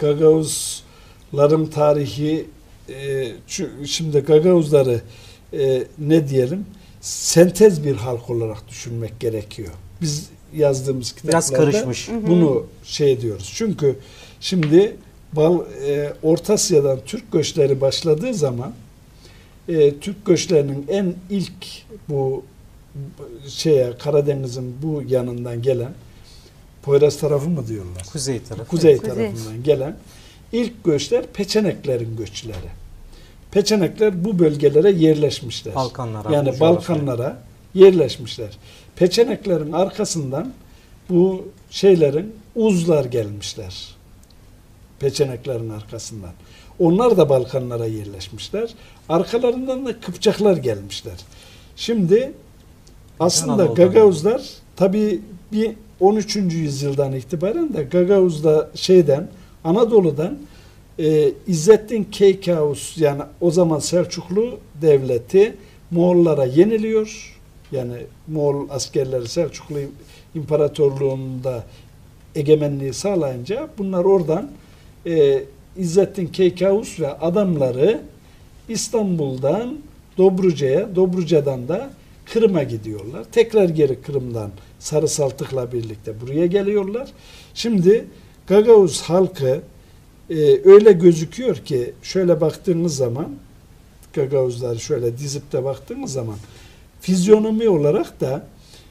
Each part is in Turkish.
Gagavuzların tarihi şimdi Gagavuzları ne diyelim sentez bir halk olarak düşünmek gerekiyor. Biz yazdığımız kitaplarda bunu şey diyoruz. Çünkü şimdi Orta Asya'dan Türk göçleri başladığı zaman Türk göçlerinin en ilk bu Karadeniz'in bu yanından gelen Poyraz tarafı mı diyorlar? Kuzey tarafından gelen ilk göçler Peçeneklerin göçleri. Peçenekler bu bölgelere yerleşmişler. Balkanlara yerleşmişler. Peçeneklerin arkasından bu Uzlar gelmişler. Peçeneklerin arkasından. Onlar da Balkanlara yerleşmişler. Arkalarından da Kıpçaklar gelmişler. Şimdi aslında Gagavuzlar tabii bir 13. yüzyıldan itibaren de Gagavuz'da Anadolu'dan İzzettin Keykuos yani o zaman Selçuklu devleti Moğollara yeniliyor. Yani Moğol askerleri Selçuklu İmparatorluğu'nda egemenliği sağlayınca bunlar oradan İzzettin Keykuos ve adamları İstanbul'dan Dobruca'dan da Kırım'a gidiyorlar. Tekrar geri Kırım'dan Sarı Saltık'la birlikte buraya geliyorlar. Şimdi Gagavuz halkı öyle gözüküyor ki şöyle baktığınız zaman Gagavuzları şöyle dizip de baktığınız zaman fizyonomi olarak da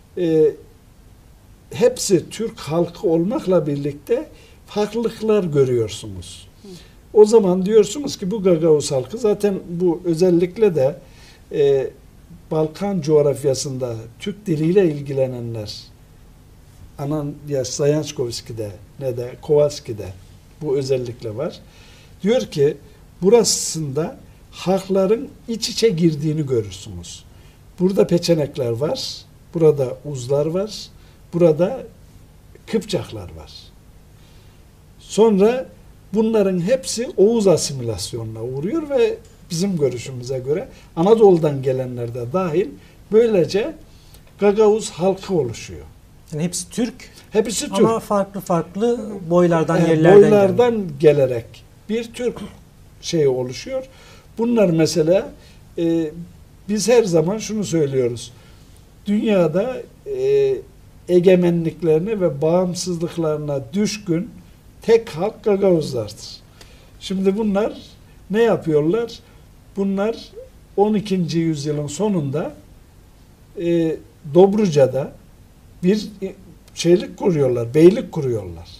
hepsi Türk halkı olmakla birlikte farklılıklar görüyorsunuz. O zaman diyorsunuz ki bu Gagavuz halkı zaten bu özellikle de Balkan coğrafyasında Türk diliyle ilgilenenler ya Sayanskovski'de ne de Kowalski'de bu özellikle var. Diyor ki burasında halkların iç içe girdiğini görürsünüz. Burada Peçenekler var, burada Uzlar var, burada Kıpçaklar var. Sonra bunların hepsi Oğuz asimilasyonuna uğruyor ve bizim görüşümüze göre Anadolu'dan gelenler de dahil böylece Gagavuz halkı oluşuyor. Yani hepsi Türk. Hepsi Türk. Ama farklı boylardan, yerlerden gelerek bir Türk oluşuyor. Bunlar mesela biz her zaman şunu söylüyoruz. Dünyada egemenliklerine ve bağımsızlıklarına düşkün tek halk Gagavuzlardır. Şimdi bunlar ne yapıyorlar? Bunlar 12. yüzyılın sonunda Dobruca'da bir kuruyorlar, beylik kuruyorlar.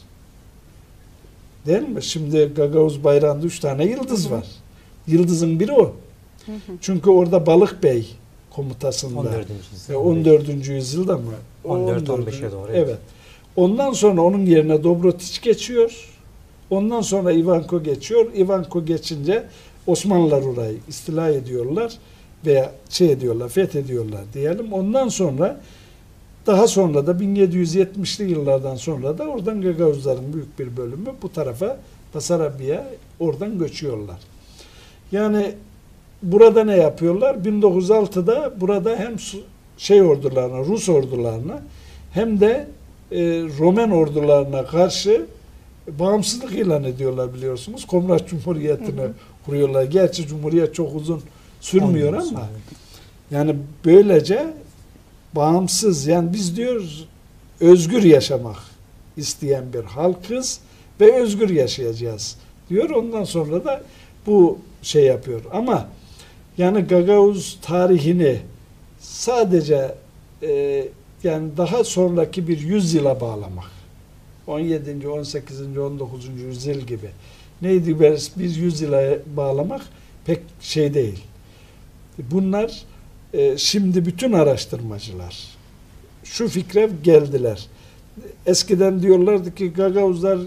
Değil mi? Şimdi Gagavuz bayrağında 3 tane yıldız var. Yıldızın biri o. Çünkü orada Balık Bey komutasında 14. yüzyılda mı? 14-15'e doğru. Evet. Ondan sonra onun yerine Dobrotiç geçiyor. Ondan sonra Ivanko geçiyor. Ivanko geçince Osmanlılar orayı istila ediyorlar veya fethediyorlar diyelim. Ondan sonra daha sonra da 1770'li yıllardan sonra da oradan Gagavuzların büyük bir bölümü bu tarafa Basarabia'ya oradan göçüyorlar. Yani burada ne yapıyorlar? 1906'da burada hem ordularına, Rus ordularına hem de Roman ordularına karşı bağımsızlık ilan ediyorlar biliyorsunuz. Komünist Cumhuriyeti'ni kuruyorlar. Gerçi Cumhuriyet çok uzun sürmüyor ama yani böylece bağımsız yani biz diyoruz özgür yaşamak isteyen bir halkız ve özgür yaşayacağız diyor. Ondan sonra da bu yapıyor. Ama yani Gagavuz tarihini sadece yani daha sonraki bir yüzyıla bağlamak 17. 18. 19. yüzyıl gibi neydi bir yüzyıla bağlamak pek değil. Bunlar şimdi bütün araştırmacılar şu fikre geldiler. Eskiden diyorlardı ki Gagavuzlar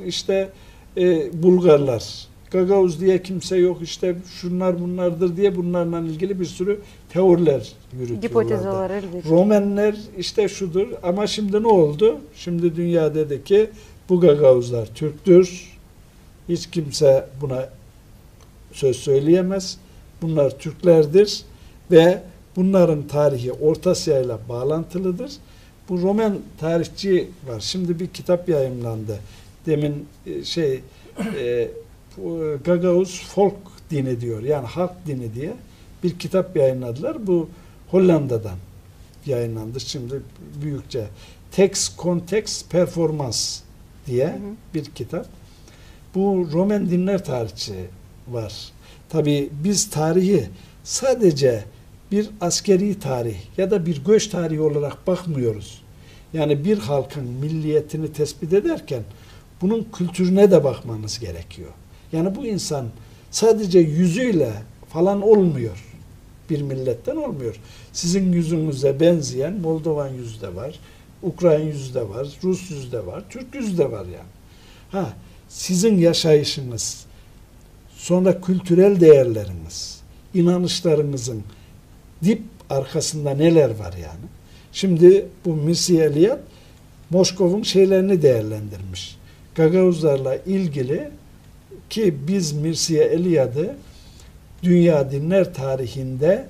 Bulgarlar. Gagavuz diye kimse yok şunlar bunlardır diye bunlarla ilgili bir sürü teoriler yürütüyorlardı. Romenler şudur ama şimdi ne oldu? Şimdi dünya dedi ki bu Gagavuzlar Türktür. Hiç kimse buna söz söyleyemez. Bunlar Türklerdir ve bunların tarihi Orta Asya ile bağlantılıdır. Bu Roman tarihçi var. Şimdi bir kitap yayımlandı. Demin Gagavuz Folk Dini diyor. Yani halk dini diye bir kitap yayınladılar. Bu Hollanda'dan yayınlandı. Şimdi büyükçe Text, Context, Performance diye bir kitap. Bu Roman dinler tarihçi var. Tabii biz tarihi sadece bir askeri tarih ya da bir göç tarihi olarak bakmıyoruz. Yani bir halkın milliyetini tespit ederken bunun kültürüne de bakmanız gerekiyor. Yani bu insan sadece yüzüyle falan olmuyor. Bir milletten olmuyor. Sizin yüzünüze benzeyen Moldovan yüzü de var, Ukrayna yüzü de var, Rus yüzü de var, Türk yüzü de var yani. Sizin yaşayışınız, sonra kültürel değerleriniz, inanışlarınızın dip arkasında neler var yani. Şimdi bu Mircea Eliade Moskov'un şeylerini değerlendirmiş. Gagavuzlarla ilgili ki biz Mircea Eliade'ı dünya dinler tarihinde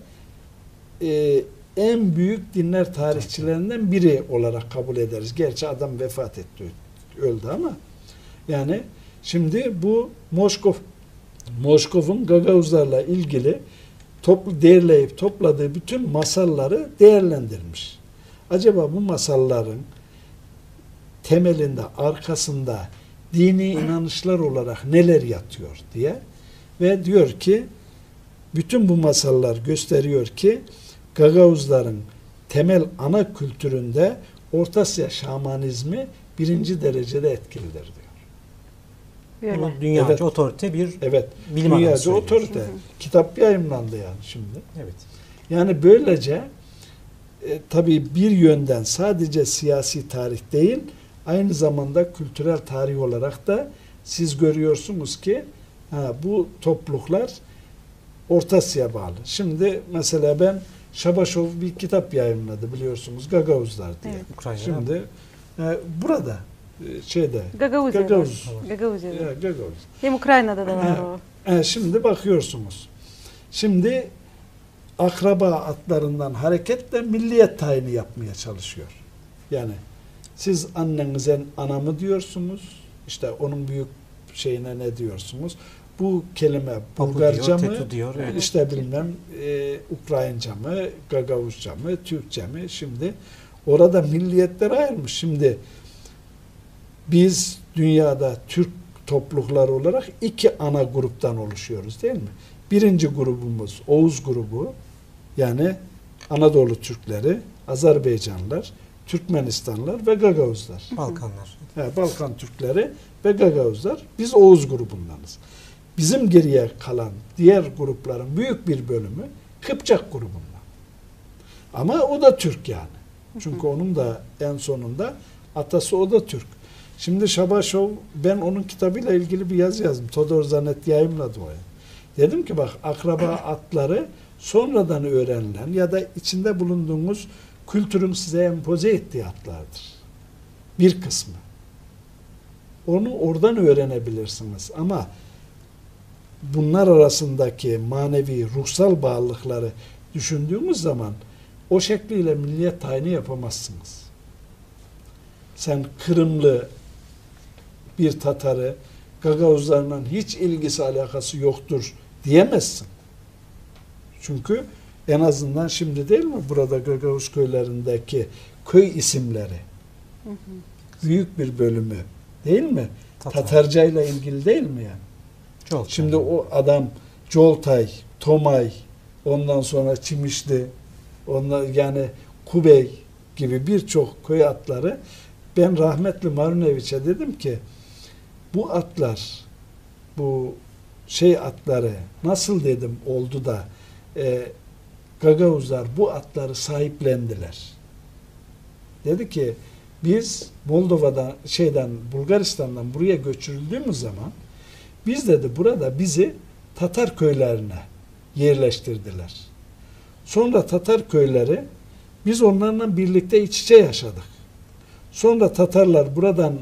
en büyük dinler tarihçilerinden biri olarak kabul ederiz. Gerçi adam vefat etti, öldü ama yani şimdi bu Moskov'un Gagavuzlarla ilgili derleyip topladığı bütün masalları değerlendirmiş. Acaba bu masalların temelinde, arkasında dini inanışlar olarak neler yatıyor diye ve diyor ki bütün bu masallar gösteriyor ki Gagavuzların temel ana kültüründe Orta Asya şamanizmi birinci derecede etkilidir diyor. Bunu dünyaca evet. Otorite bir bilim dünyaca adamı otorite. Kitap yayımlandı yani şimdi. Evet. Yani böylece tabii bir yönden sadece siyasi tarih değil, aynı zamanda kültürel tarih olarak da siz görüyorsunuz ki bu topluluklar Orta Asya'ya bağlı. Şimdi mesela ben Şabaşov bir kitap yayımladı biliyorsunuz Gagavuzlar diye. Evet. Ukrayna'da. Şimdi burada şeyde Gagavuz. Gagavuz. Gagavuz. Gagavuz. Hem Ukrayna'da da var o. Şimdi bakıyorsunuz. Şimdi akraba adlarından hareketle milliyet tayini yapmaya çalışıyor. Yani siz annenize anamı diyorsunuz. İşte onun büyük şeyine ne diyorsunuz? Bu kelime Bulgarca mı? Diyor, evet. İşte bilmem Ukraynca mı? Gagavuzca mı? Türkçe mi? Şimdi orada milliyetler ayrılmış. Şimdi biz dünyada Türk toplulukları olarak iki ana gruptan oluşuyoruz değil mi? Birinci grubumuz Oğuz grubu, yani Anadolu Türkleri, Azerbaycanlılar, Türkmenistanlılar ve Gagavuzlar. Balkanlar. Balkan Türkleri ve Gagavuzlar. Biz Oğuz grubundanız. Bizim geriye kalan diğer grupların büyük bir bölümü Kıpçak grubundan. Ama o da Türk yani. Çünkü onun da en sonunda atası o da Türk. Şimdi Şabaşov, ben onun kitabıyla ilgili bir yazı yazdım. Todor Zanet yayımladı o. Dedim ki bak, akraba adları sonradan öğrenilen ya da içinde bulunduğunuz kültürün size empoze ettiği adlardır. Bir kısmı. Onu oradan öğrenebilirsiniz ama bunlar arasındaki manevi, ruhsal bağlılıkları düşündüğümüz zaman o şekliyle milliyet tayini yapamazsınız. Sen Kırımlı bir Tatarı Gagavuzlarla hiç ilgisi alakası yoktur diyemezsin. Çünkü en azından şimdi değil mi burada Gagavuz köylerindeki köy isimleri büyük bir bölümü değil mi? Tatarca ile ilgili değil mi yani? Çok. Şimdi o adam Coltay, Tomay, ondan sonra Çimişli, onlar yani Kubey gibi birçok köy adları, ben rahmetli Maruneviç'e dedim ki bu atlar, bu atları nasıl dedim oldu da Gagavuzlar bu atları sahiplendiler. Dedi ki biz Moldova'dan Bulgaristan'dan buraya göçürüldüğümüz zaman biz dedi burada bizi Tatar köylerine yerleştirdiler. Sonra Tatar köyleri, biz onlarla birlikte iç içe yaşadık. Sonra Tatarlar buradan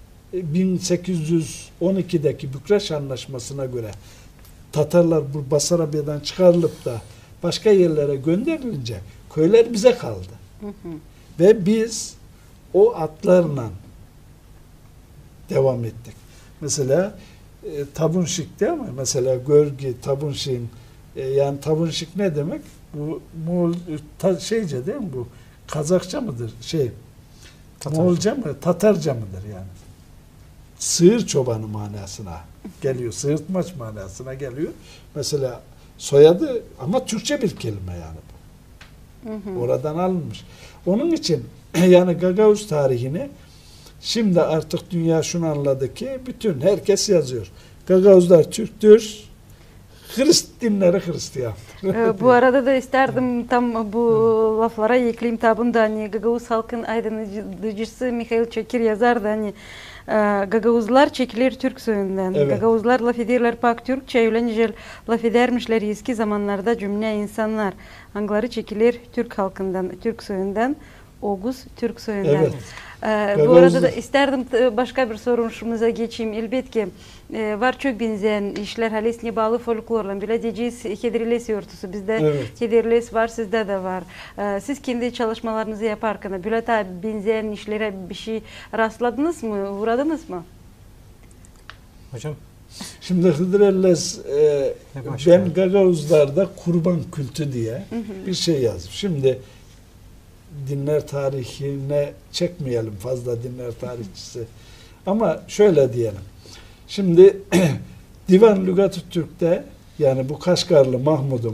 1812'deki Bükreş Anlaşması'na göre Tatarlar bu Basarabya'dan çıkarılıp da başka yerlere gönderilince köyler bize kaldı. Ve biz o atlarla devam ettik. Mesela tabunşik değil mi? Mesela görgü, tabunşiğin yani tabunşik ne demek? Bu Moğol şeyce değil mi bu? Kazakça mıdır? Tatarca. Moğolca mı? Tatarca mıdır yani? Sığır çobanı manasına geliyor. Sığırtmaç manasına geliyor. Mesela soyadı ama Türkçe bir kelime yani bu. Oradan alınmış. Onun için yani Gagavuz tarihini şimdi artık dünya şunu anladı ki bütün herkes yazıyor. Gagavuzlar Türktür, dinleri Hristiyan. Bu arada da isterdim tam bu laflara ekleyeyim tabi da hani Gagavuz halkın aydınlatıcısı Mikhail Çakir yazardı hani Gagavuzlar çekilir Türk soyundan. Evet. Gagavuzlar laf ederler pak Türkçe öyle nicel laf edermişler eski zamanlarda cümle insanlar. Angları çekilir Türk halkından, Türk soyundan. Oğuz Türk soyundan. Evet. Bu arada da isterdim başka bir sorunumuza geçeyim. Elbette var çok benzeyen işler halesine bağlı folklorla. Bile diyeceğiz Hederles örtüsü. Bizde evet. Hederles var, sizde de var. Siz kendi çalışmalarınızı yaparken böyle benzeyen işlere bir şey rastladınız mı? Uğradınız mı? Hocam. Şimdi Hıdrellez ben Gagavuzlarda kurban kültü diye bir şey yazdım. Şimdi dinler tarihine çekmeyelim fazla dinler tarihçisi. Ama şöyle diyelim. Şimdi Divan Lügat-ı Türk'te yani bu Kaşgarlı Mahmud'un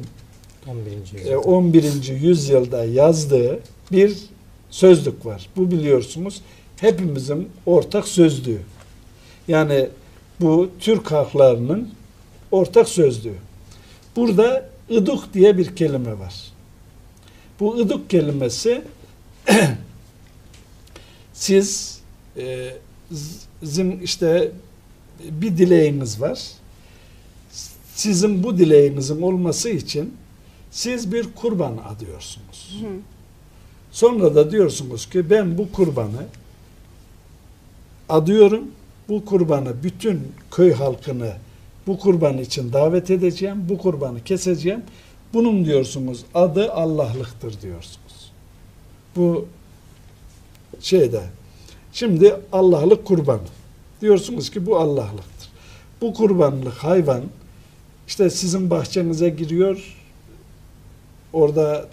11. yüzyılda yazdığı bir sözlük var. Bu biliyorsunuz hepimizin ortak sözlüğü. Yani bu Türk halklarının ortak sözlüğü. Burada ıduk diye bir kelime var. Bu ıduk kelimesi siz işte bir dileğiniz var. Sizin bu dileğinizin olması için siz bir kurban adıyorsunuz. Sonra da diyorsunuz ki ben bu kurbanı adıyorum. Bu kurbanı bütün köy halkını bu kurban için davet edeceğim. Bu kurbanı keseceğim. Bunun diyorsunuz adı Allah'lıktır diyorsunuz. Bu şeyde. Şimdi Allah'lık kurban. Diyorsunuz ki bu Allah'lıktır. Bu kurbanlık hayvan işte sizin bahçenize giriyor. Orada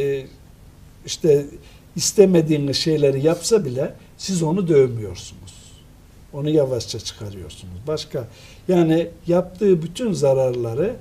işte istemediğiniz şeyleri yapsa bile siz onu dövmüyorsunuz. Onu yavaşça çıkarıyorsunuz. Başka yani yaptığı bütün zararları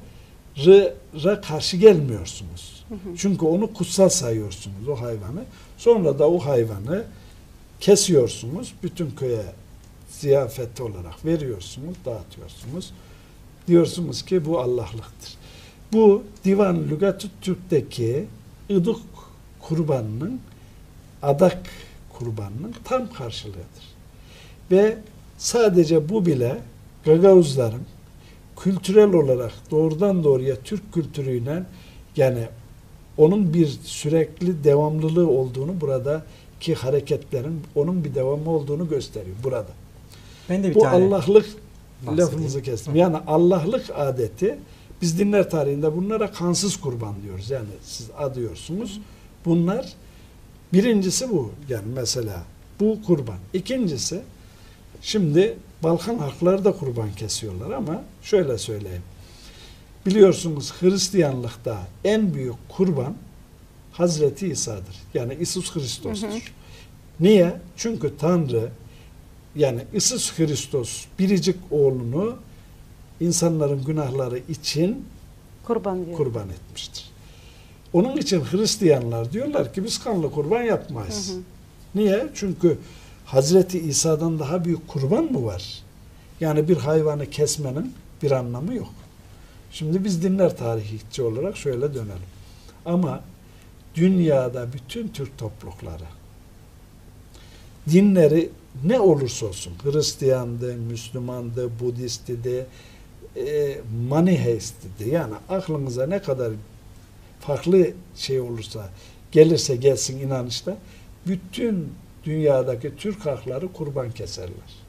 karşı gelmiyorsunuz. Çünkü onu kutsal sayıyorsunuz o hayvanı. Sonra da o hayvanı kesiyorsunuz. Bütün köye ziyafet olarak veriyorsunuz, dağıtıyorsunuz. Diyorsunuz ki bu Allah'lıktır. Bu Divan Lügat-ı Türk'teki ıduk kurbanının, adak kurbanının tam karşılığıdır. Ve sadece bu bile Gagavuzların kültürel olarak doğrudan doğruya Türk kültürüyle yani onun bir sürekli devamlılığı olduğunu buradaki hareketlerin onun bir devamı olduğunu gösteriyor burada. Ben de bir bu tane Allah'lık lafımızı kestim. Yani Allah'lık adeti biz dinler tarihinde bunlara kansız kurban diyoruz. Yani siz adıyorsunuz. Bunlar birincisi bu. Yani mesela bu kurban. İkincisi şimdi Balkan halkları da kurban kesiyorlar ama şöyle söyleyeyim. Biliyorsunuz Hristiyanlıkta en büyük kurban Hazreti İsa'dır. Yani İsus Hristos'tur. Niye? Çünkü Tanrı yani İsus Hristos biricik oğlunu insanların günahları için kurban etmiştir. Onun için Hristiyanlar diyorlar ki biz kanlı kurban yapmayız. Niye? Çünkü Hazreti İsa'dan daha büyük kurban mı var? Yani bir hayvanı kesmenin bir anlamı yok. Şimdi biz dinler tarihçi olarak şöyle dönelim. Ama dünyada bütün Türk toplulukları dinleri ne olursa olsun Hristiyandı, Müslümandı, Budist'ti, Maniheist'ti. Yani aklınıza ne kadar farklı şey olursa gelirse gelsin inanışta bütün dünyadaki Türk halkları kurban keserler.